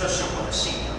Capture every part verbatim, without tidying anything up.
这是我的信仰。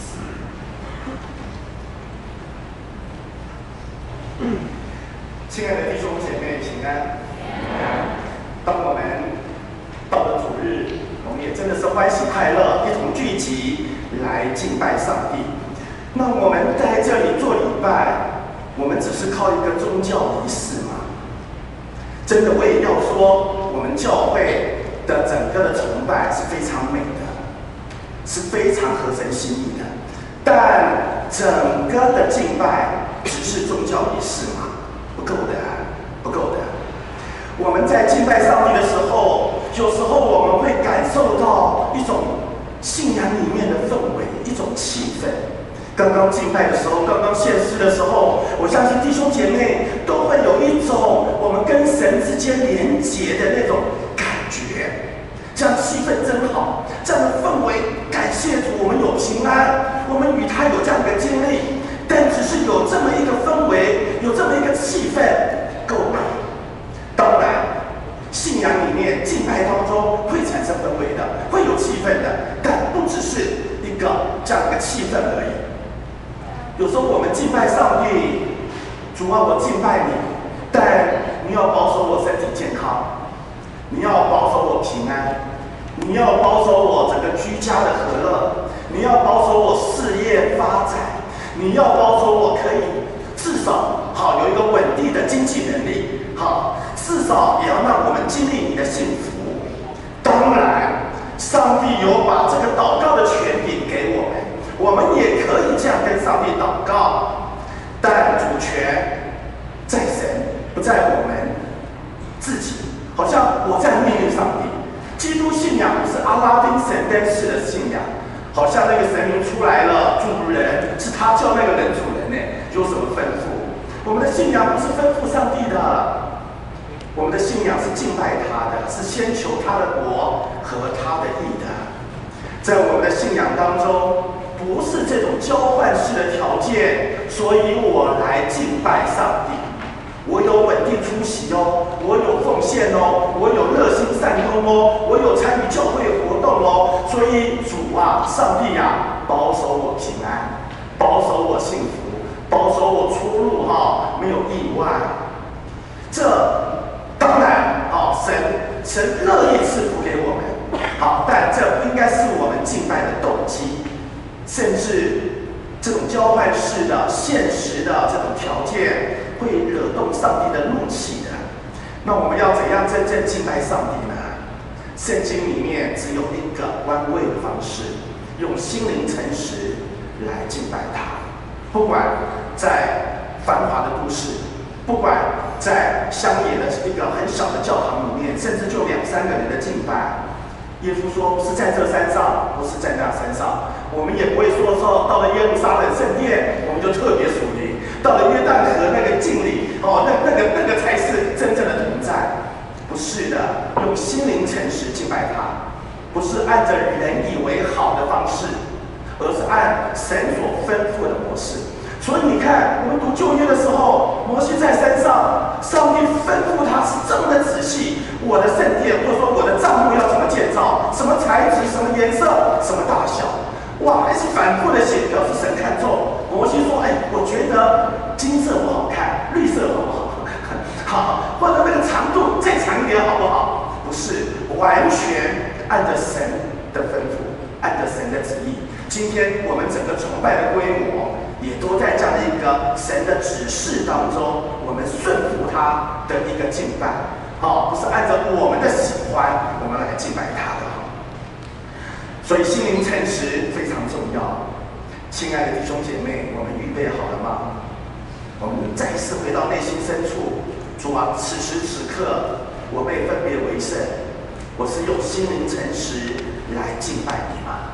亲爱的弟兄姐妹，平安。当我们到了主日，我们也真的是欢喜快乐，一同聚集来敬拜上帝。那我们在这里做礼拜，我们只是靠一个宗教仪式吗？真的，我也要说，我们教会的整个的崇拜是非常美的，是非常合神心意的。但整个的敬拜只是宗教仪式吗？不够的，不够的。我们在敬拜上帝的时候，有时候我们会感受到一种信仰里面的氛围，一种气氛。刚刚敬拜的时候，刚刚献诗的时候，我相信弟兄姐妹都会有一种我们跟神之间连结的那种感觉。这样气氛真好，这样的氛围，感谢主，我们有平安，我们与他有这样的经历。但只是有这么一个氛围，有这么一个气氛，够吗？当然，信仰里面敬拜当中会产生氛围的，会有气氛的，但不只是一个这样一个气氛而已。有时候我们敬拜上帝，主啊，我敬拜你，但你要保守我身体健康，你要保守我平安，你要保守我整个居家的和乐，你要保守我事业发展。你要保守我可以至少好有一个稳定的经济能力，好，至少也要让我们经历你的幸福。当然，上帝有把这个祷告的权柄给我们，我们也可以这样跟上帝祷告。但主权在神，不在我们自己。好像我在命令上帝。基督信仰不是阿拉丁神灯式的信仰。好像那个神明出来了，主人是他叫那个人主人呢，有什么吩咐？我们的信仰不是吩咐上帝的，我们的信仰是敬拜他的，是先求他的国和他的义的。在我们的信仰当中，不是这种交换式的条件，所以我来敬拜上帝。我有稳定出席哦，我有奉献哦，我有热心善功哦，我有参与教会活动哦。所以主啊，上帝啊，保守我平安，保守我幸福，保守我出入哈、哦、没有意外。这当然好、哦，神神乐意赐福给我们，好，但这不应该是我们敬拜的动机，甚至这种交换式的、现实的这种条件。会惹动上帝的怒气的。那我们要怎样真正敬拜上帝呢？圣经里面只有一个弯位的方式，用心灵诚实来敬拜他。不管在繁华的都市，不管在乡野的一个很小的教堂里面，甚至就两三个人的敬拜，耶稣说不是在这山上，不是在那山上。我们也不会说说到了耶路撒冷圣殿，我们就特别属灵；到了约旦河那个敬礼，哦，那那个那个才是真正的同在。不是的，用心灵诚实敬拜他，不是按着人以为好的方式，而是按神所吩咐的模式。所以你看，我们读旧约的时候，摩西在山上，上帝吩咐他是这么的仔细，我的圣殿或者说我的帐幕要怎么建造，什么材质，什么颜色，什么大小。哇，还是反复的写，表示神看重。摩西说：“哎，我觉得金色不好看，绿色好不好？好，或者那个长度再长一点好不好？”不是，完全按着神的吩咐，按着神的旨意。今天我们整个崇拜的规模，也都在这样的一个神的指示当中，我们顺服他的一个敬拜。好，不是按照我们的喜欢，我们来敬拜他的。所以心灵诚实非常重要。亲爱的弟兄姐妹，我们预备好了吗？我们再一次回到内心深处，主啊，此时此刻我被分别为圣，我是用心灵诚实来敬拜你吗？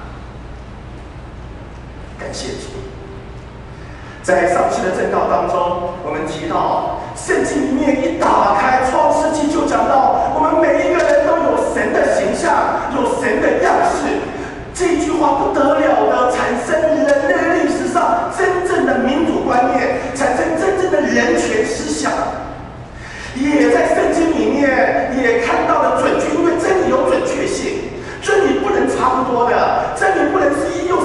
感谢主。在上期的正道当中，我们提到圣经里面一打开创世纪就讲到，我们每一个人都有神的形象，有神的样式。这句话不得了的，产生人类历史上真正的民主观念，产生真正的人权思想。也在圣经里面也看到了准确，因为真理有准确性，真理不能差不多的，真理不能是一又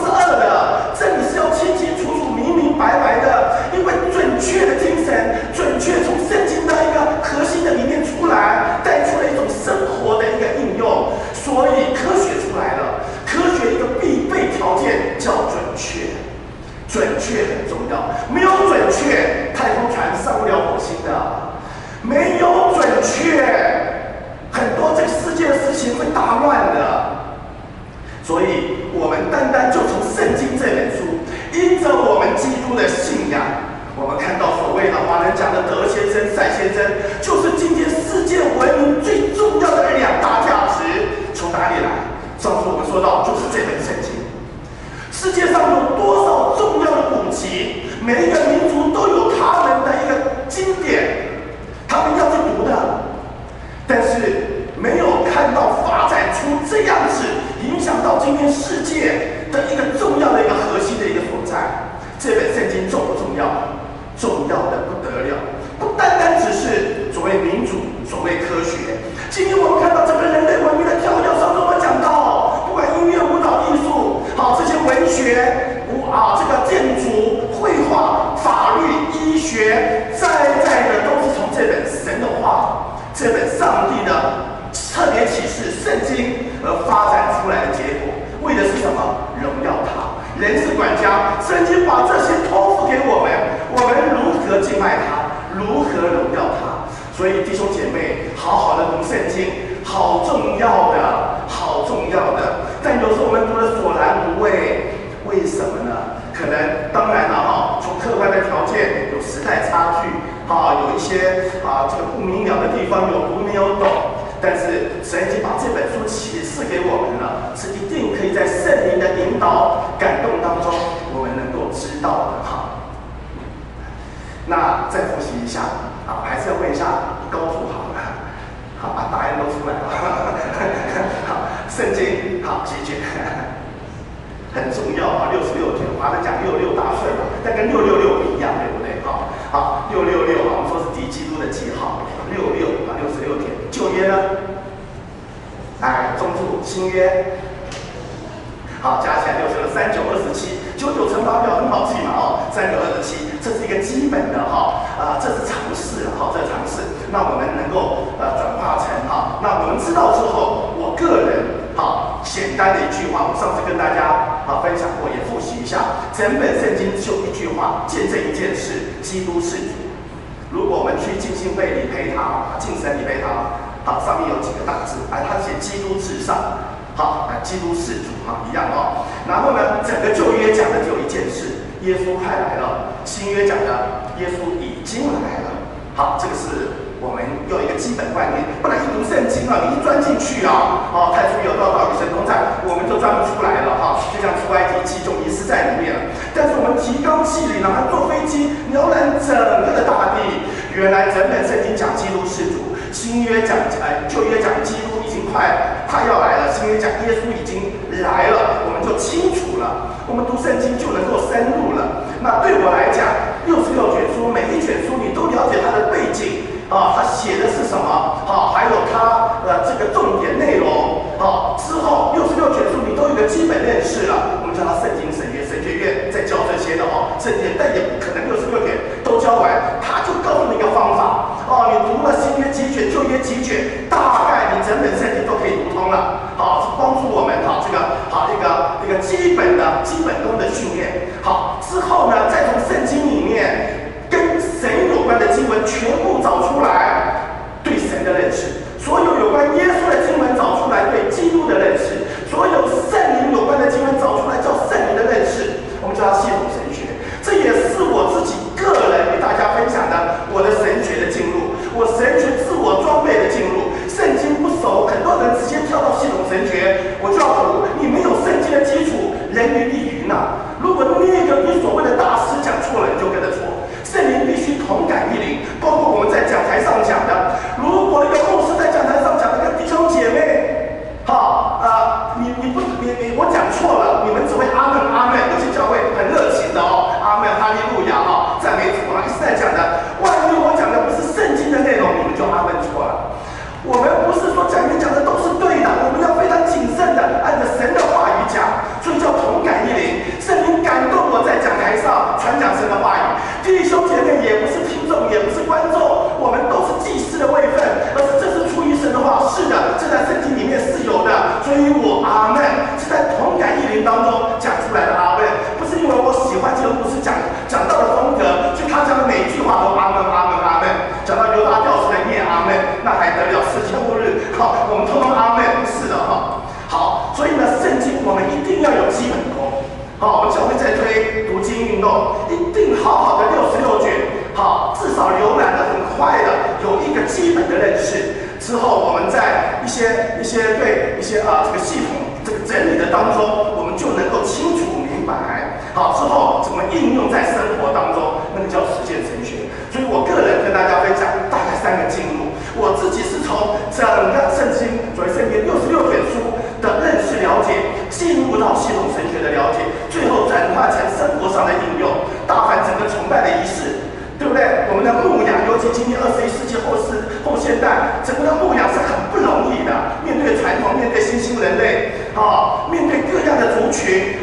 学、啊这个建筑、绘画、法律、医学，在在的都是从这本神的话，这本上帝的特别启示圣经而发展出来的结果。为的是什么？荣耀他。人是管家，圣经把这些托付给我们，我们如何敬拜他，如何荣耀他。所以弟兄姐妹，好好的读圣经，好重要的，好重要的。但有时候我们读的索然无味，为什么呢？可能当然了哈，从客观的条件有时代差距，哈，有一些啊这个不明了的地方，有读没有懂。但是神已经把这本书启示给我们了，是一定可以在圣灵的引导、感动当中，我们能够知道的哈。那再复习一下啊，还是要问一下高数好了，好把答案都出来了。好，圣经好解决，很重要啊，六十六卷，华人讲六六大顺嘛，但跟六六六不一样，对不对？好，好，六六六啊，我们说是敌基督的记号，六六啊，六十六天。旧约呢？哎，中注新约，好，加起来六十六，三九二十七，九九乘法表很好记嘛，哦，三九二十七，这是一个基本的哈，啊、呃，这是常识了，哈，这是常识。那我们能够呃转化成哈，那我们知道之后，我个人哈，简单的一句话，我上次跟大家啊分享过，也复习一下，整本圣经就一句话，见证一件事：基督是主。如果我们去浸信会理培堂、敬神理培堂，好，上面有几个大字，啊，它写基督至上，好，啊，基督是主，哈，一样哦。然后呢，整个旧约讲的只有一件事，耶稣快来了；新约讲的，耶稣已经来了。好，这个是我们有一个基本观念，不然一读圣经啊，你一钻进去啊，哦，太初有道，道与神同在，我们就钻不出来了哈，就像出埃及记就迷失在里面了。但是我们提纲挈领，然后坐飞机浏览整个的大地，原来整本圣经讲基督是主，新约讲呃旧约讲基督已经快快要来了，新约讲耶稣已经来了，我们就清楚了，我们读圣经就能够深入了。那对我来讲，六十六卷书，每一卷书你都了解它的背景。啊，他写的是什么？好、啊，还有他呃这个重点内容。好、啊，之后六十六卷书你都有个基本认识了。我们叫他圣经神学，神学院在教这些的哦，圣经，但也不可能六十六卷都教完。他就告诉你一个方法。哦、啊，你读了新约几卷，旧约几卷，大概你整本圣经都可以读通了。好、啊，是帮助我们哈、啊、这个好、啊、一个一个基本的基本功的训练。好，之后呢，再从圣经里面。跟神有关的经文全部找出来，对神的认识；所有有关耶稣的经文找出来，对基督的认识；所有圣灵有关的经文找出来，叫圣灵的认识。我们叫它系统神学。这也是我自己个人与大家分享的我的神学的进入，我神学自我装备的进入。圣经不熟，很多人直接跳到系统神学，我就要读。你没有圣经的基础，人云亦云呐。如果那个你所谓的大师讲错了，你就跟着错。圣灵必须同感一灵，包括我们在讲台上讲的。如果一个牧师在讲台上讲的跟弟兄姐妹，好啊、呃，你你不你你我讲错了，你们只会阿门阿门。有些教会很热情的哦，阿门哈利路亚哈，赞美主啊，一直在讲的。万一我讲的不是圣经的内容，你们就阿门错了。我们不是说讲员讲的都是对的，我们要非常谨慎的按着神的话语讲，所以叫同感一灵。圣灵感动我在讲台上传讲神的话语。弟兄姐妹也不是听众，也不是观众，我们都是祭司的位分，而是这是出于神的话，是的，这在圣经里面是有的。所以我阿门是在同感一灵当中讲出来的阿门，不是因为我喜欢这个牧师讲讲道的风格，所以他讲的每一句话都阿门阿门阿门。讲到犹大吊死来念阿门，那还得了？世界末日，好，我们通通阿门，不是的哈。好，所以呢，圣经我们一定要有基本功。好，我们教会在推读经运动，一定好好的六十六卷，好，至少浏览的很快的，有一个基本的认识。之后，我们在一些一些对一些啊、呃、这个系统这个整理的当中，我们就能够清楚明白。好，之后怎么应用在生活当中，那个叫实践神学。所以我个人跟大家分享大概三个进入。我自己是从整个圣经，所谓圣经六十六卷书的认识了解，进入到系统神学的了解，最后转化成生活上的应用。大凡整个崇拜的仪式，对不对？我们的牧养，尤其今天二十一世纪后世后现代，整个的牧养是很不容易的。面对传统，面对新兴人类，啊，面对各样的族群，还有面对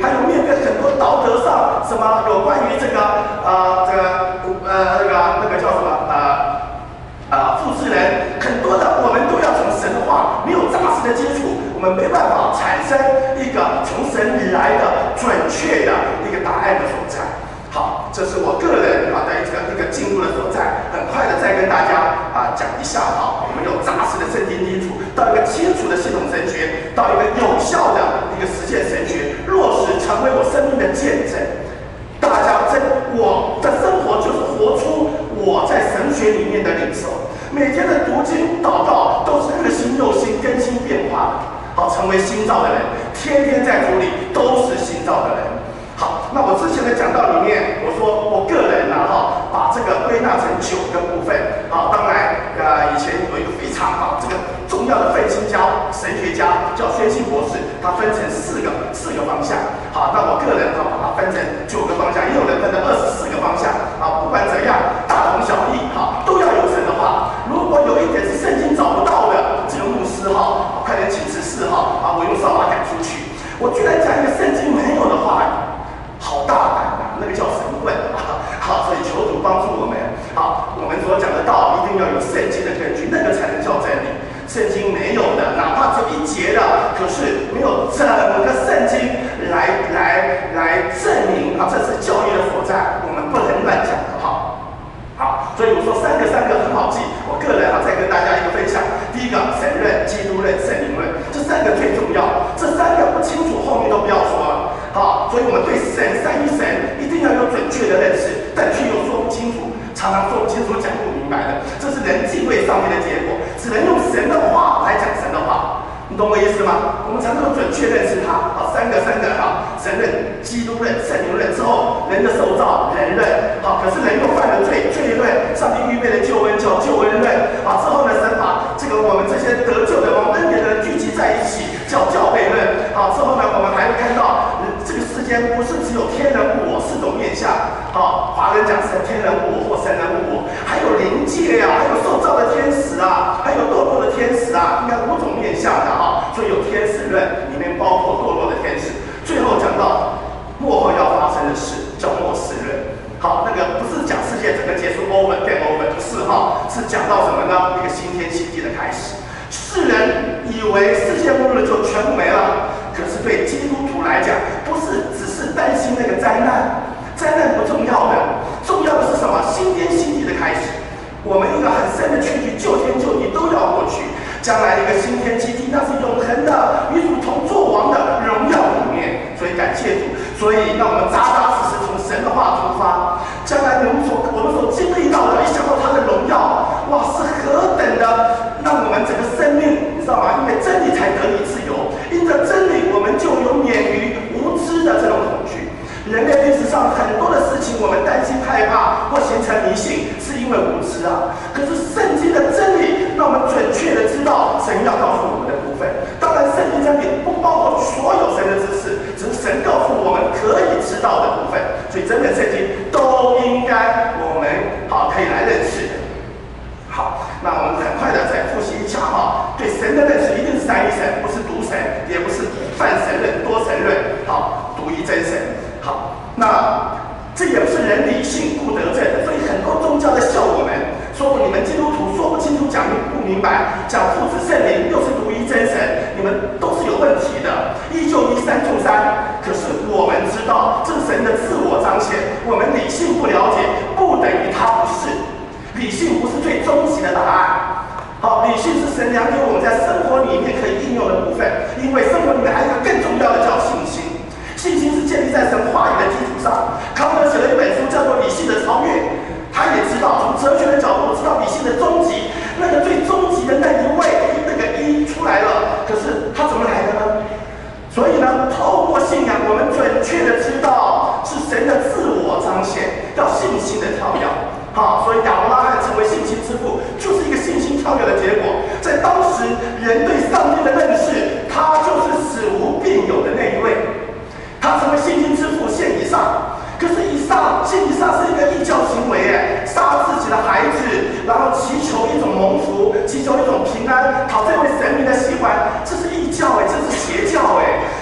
面很多道德上什么有关于这个呃这个呃那个那个叫什么呃呃复制人，很多的我们都要从神的话没有扎实的基础，我们没办法产生一个从神而来的准确的一个答案的所在。好，这是我个人啊的一个一个进入的所在。很快的再跟大家啊讲一下啊，我们有扎实的圣经基础，到一个清楚的系统神学，到一个有效的一个实践神学，落实成为我生命的见证。大家真，我的生活就是活出我在神学里面的领受。每天的读经祷告都是日新又新、更新变化的，好，成为新造的人，天天在主里都是新造的人。好，那我之前的讲道里面，我说我个人呢，哈，把这个归纳成九个部分。好，当然，呃，以前有一个非常好这个重要的愤青家神学家叫宣信博士，他分成四个四个方向。好，那我个人哈把它分成九个方向，也有人分成二十四个方向。啊，不管怎样，大同小异，哈，都要有神的话。如果有一点是圣经找不到的，这个牧师哈，快点请辞示哈，啊，我用扫把赶出去。我居然讲一个圣经没有的话语。好大胆啊！那个叫神棍啊！好，所以求主帮助我们。好，我们所讲的道一定要有圣经的根据，那个才能叫真理。圣经没有的，哪怕只有一节的，可是没有整个圣经来来来证明啊，这是教义的所在，我们不能乱讲的哈。好，所以我说三个三个很好记。我个人啊，再跟大家一个分享。第一个，神论、基督论、圣灵论，这三个最重要。这三个不清楚，后面都不要说了。好，所以我们对神三一神一定要有准确的认识，但却又说不清楚，常常说不清楚、讲不明白的，这是人敬畏上面的结果。只能用神的话来讲神的话，你懂我意思吗？我们才能够准确认识它。好，三个三个哈，神论、基督论、圣灵论之后，人的受造人论。好，可是人又犯了罪，罪论，上帝预备的救恩叫救恩论。好，之后呢，神把这个我们这些得救的、我们恩典的人聚集在一起，叫教会论。好，之后呢，我们还会看到。这个世间不是只有天人物我四种面相，好，华人讲神天人物我或神人物我，还有灵界啊，还有受造的天使啊，还有堕落的天使啊，应该五种面相的哈，所以有天使论，里面包括堕落的天使。最后讲到末后要发生的事，叫末世论。好，那个不是讲世界整个结束 over game over， 不是哈，是讲到什么呢？一个新天新地的开始。世人以为世界末日就全部没了。可是对基督徒来讲，不是只是担心那个灾难，灾难不重要的，重要的是什么？新天新地的开始。我们一个很深的区距，旧天旧地都要过去，将来一个新天新地，那是永恒的，与主同作王的荣耀里面。所以感谢主，所以让我们扎扎实实从神的话出发，将来我们所我们所经历到的，一想到他的荣耀，哇，是何等的让我们整个生命，你知道吗？因为真理才得以自由。因着真理，我们就有免于无知的这种恐惧。人类历史上很多的事情，我们担心、害怕或形成迷信，是因为无知啊。可是圣经的真理，让我们准确的知道神要告诉我们的部分。当然，圣经真理不包括所有神的知识，只是神告诉我们可以知道的部分。所以，整本圣经都应该我们好可以来认识的。好，那我们很快的再复习一下哈，对神的认识一定是三一神，不是独神，也不是泛神论、多神论，好，独一真神。好，那这也不是人理性不得正的，所以很多宗教在笑我们，说你们基督徒说不清楚、讲不明白，讲父子圣灵又是独一真神，你们都是有问题的，一就一，三就三。可是我们知道，这是神的自我彰显，我们理性不了解，不等于他不是。理性不是最终极的答案，好，理性是神量给我们在生活里面可以应用的部分，因为生活里面还有一个更重要的叫信心，信心是建立在神话语的基础上。康德写了一本书叫做《理性的超越》，他也知道从哲学的角度知道理性的终极，那个最终极的那一位那个一出来了，可是他怎么来的呢？所以呢，透过信仰，我们准确的知道是神的自我彰显，要信心的跳跃。好，所以亚伯拉罕成为信心之父，就是一个信心跳跃的结果。在当时人对上帝的认识，他就是死无病有的那一位。他成为信心之父，献以撒。可是以撒献以撒是一个异教行为，哎，杀自己的孩子，然后祈求一种蒙福，祈求一种平安，讨这位神明的喜欢，这是异教，哎，这是邪教，哎。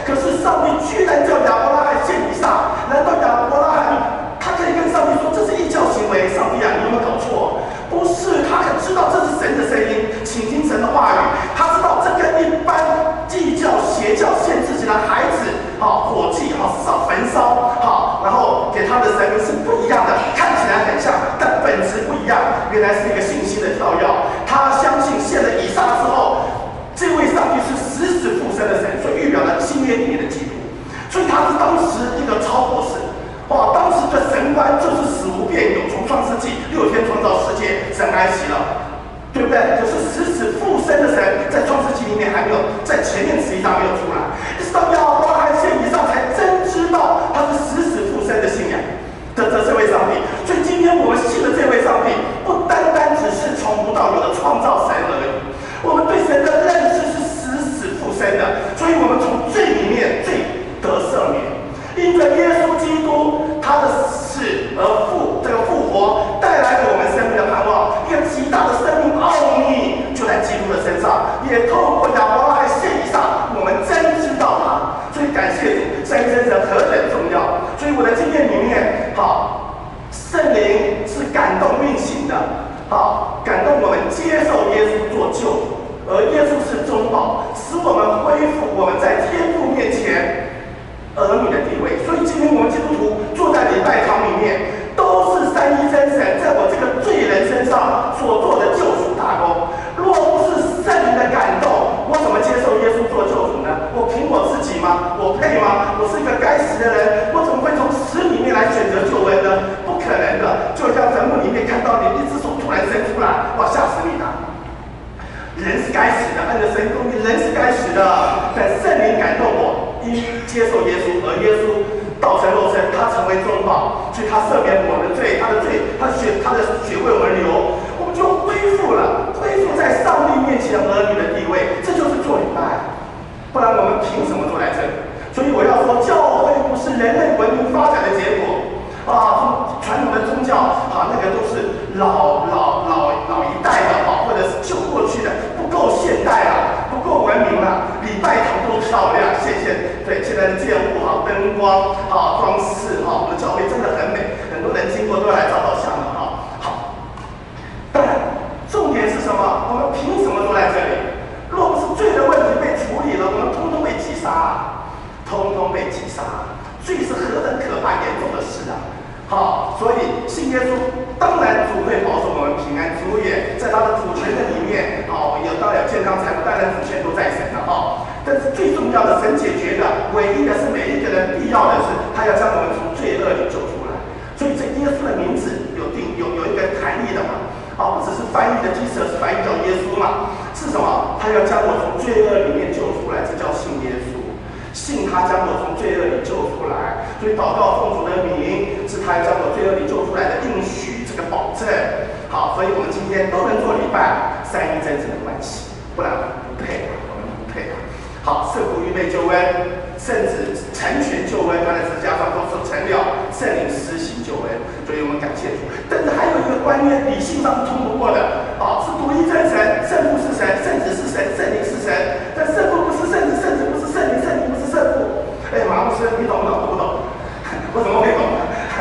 可是上帝居然叫亚伯拉罕献以撒，难道亚伯拉罕他可以跟上帝说这是异教行为？上帝啊，你有没有搞错？不是，他很知道这是神的声音，倾听神的话语。他知道这跟一般异教邪教献自己的孩子，好火祭，好烧焚烧，好，然后给他的神明是不一样的，看起来很像，但本质不一样。原来是一个信息的跳跃。他相信献了以撒之后，这位上帝是死死复生的神，所以预表了新约里面的基督。所以他是当时一个超过神。哇，当时的神观就是死无变有，从创世纪六天创造世界，神安息了，对不对？可是死死复生的神，在创世纪里面还没有，在前面十一章没有出来，直到亚伯拉罕献以撒才真知道他是死死复生的信仰的的这位上帝。所以今天我们信的这位上帝，不单单只是从无到有的创造神而已，我们对神的认识是死死复生的，所以我们从罪里面罪得赦免。因着耶稣基督他的死而复这个复活，带来给我们生命的盼望，一个极大的生命奥秘就在基督的身上，也透过亚伯拉罕献以撒，我们真知道他。所以感谢主，三一真神何等重要。所以我的经验里面，好，圣灵是感动运行的，好，感动我们接受耶稣做救主，而耶稣是中保，使我们恢复我们在天父面前儿女的地位。所以今天我们基督徒坐在礼拜堂里面，都是三一真神在我这个罪人身上所做的救赎大功。若不是圣灵的感动，我怎么接受耶稣做救主呢？我凭我自己吗？我配吗？我是一个该死的人，我怎么会从死里面来选择救恩呢？不可能的。就像坟墓里面看到你一只手突然伸出来，哇，吓死你了！人是该死的，按着神公义，人是该死的。但圣灵感动我，因接受耶稣，而耶稣道成肉身，他成为中保，所以他赦免我们的罪，他的罪，他的血，他的血为我们流，我们就恢复了，恢复在上帝面前儿女的地位。这就是做礼拜，不然我们凭什么坐在这里？所以我要说，教会不是人类文明发展的结果啊，传统的宗教啊，那个都是老老老老一代的哈，或者是旧过去的，不够现代了，不够文明了。礼拜堂多漂亮，谢谢。对，现在的建物哈，灯光啊，装饰哈，我们教会真的很美，很多人经过都要来照照相的哈。好，但重点是什么？我们凭什么坐在这里？若不是罪的问题被处理了，我们通通被击杀，通通被击杀。罪是何等可怕严重的事啊！好，所以信耶稣，当然主会保守我们平安，主也在他的主权的里面，好，有当然有健康财富，当然主权都在神的哈。但是最重要的，神解决的唯一的是每一个人必要的是，他要将我们从罪恶里救出来。所以这耶稣的名字有定有有一个含义的嘛，啊，不只是翻译的 Jesus 翻译叫耶稣嘛，是什么？他要将我从罪恶里面救出来，这叫信耶稣。信他将我从罪恶里救出来，所以祷告奉主的名，是他将我罪恶里救出来的应许，这个保证。好，所以我们今天都能做礼拜，三一真正的关系，不然不配，我们不配。好，圣父预备救恩，圣子成全救恩，他的十架上都是成了，圣灵施行救恩，所以我们感谢主。但是还有一个观念，理性上是通不过的，啊，是独一真神，圣父是神，圣子是神，圣灵是神，但圣父不是圣子，圣子不是圣灵，圣灵不是圣父。哎，马牧师，你懂不懂？懂不懂？我怎么会懂呢？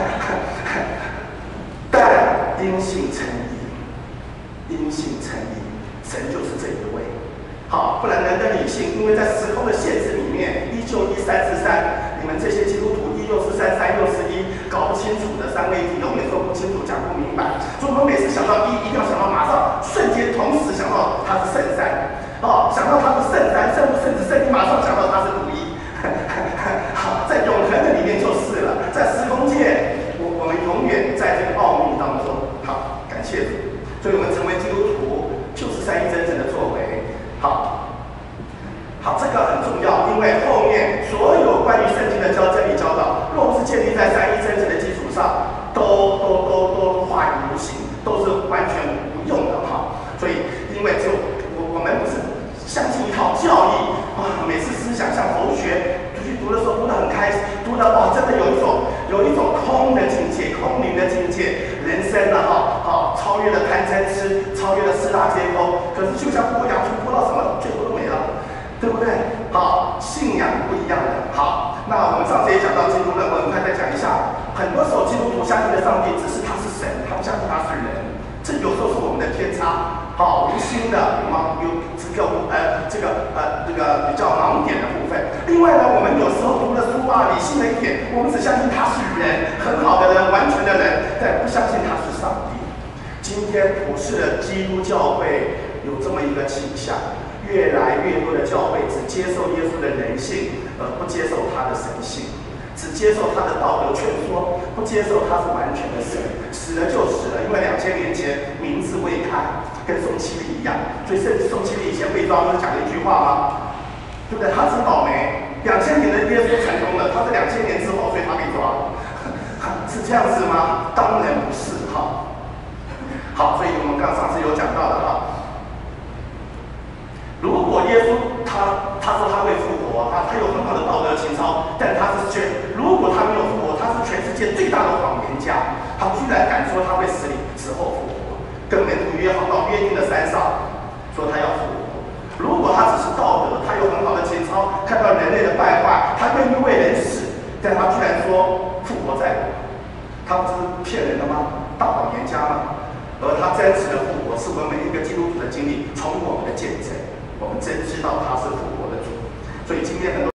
但因信称义，因信称义，神就是这一位。好，不然人的理性，因为在时空的限制里面，依旧一三四三，你们这些基督徒一又是三，三又是一，搞不清楚的三位一体，永远说不清楚，讲不明白。所以我们每次想到一，一定要想到马上瞬间同时想到他是圣三，哦，想到他是圣三，圣父、圣子、圣灵，马上想到他是独一。好，在永恒的里面就是了，在时空界，我我们永远在这个奥秘当中。好，感谢主，所以我们成为基督徒，就是三一真正的作为。好，好，这个很重要，因为后面所有关于圣经的教真理教导，若不是建立在三一真正的基础上，都都都都化于无形，都是完全无用的哈。所以，因为就我我们不是相信一套教义啊，每次思想像佛学，出去读的时候读得很开心，读得哇，真的有一种有一种空的境界，空灵的境界，人生啊哈，好超越了贪嗔痴，超越了四大皆空。可是就像剥洋葱剥到什么，最后都没了，对不对？好，信仰不一样的。 也讲到基督论，我很快再讲一下。很多时候基督徒相信的上帝只是他是神，他不相信他是人，这有时候是我们的偏差，好无心的有盲有这个呃这个呃这个比较盲点的部分。另外呢，我们有时候读了书啊，理性了一点，我们只相信他是人，很好的人，完全的人，但不相信他是上帝。今天普世的基督教会有这么一个倾向，越来越多的教会只接受耶稣的人性，而不接受他的神性，只接受他的道德劝说，不接受他是完全的神。死了就死了，因为两千年前名字未开，跟宋七力一样。所以甚至宋七力以前被抓，不是讲了一句话吗？对不对？他真倒霉。两千年的耶稣成功了，他是两千年之后，所以他被抓了，是这样子吗？当然不是哈。好，所以我们刚上次有讲到的哈，如果耶稣他他说他会复活，他他有很好的道德情操，但他是全如果他没有复活，他是全世界最大的谎言家，他居然敢说他会死里死后复活，跟门徒约好到约定的山上说他要复活。如果他只是道德，他有很好的情操，看到人类的败坏，他愿意为人死，但他居然说复活在我，他不是骗人的吗？大谎言家吗？而他真实的复活是我们每一个基督徒的经历，从我们的见证，我们真知道他是复活的主。所以今天很多。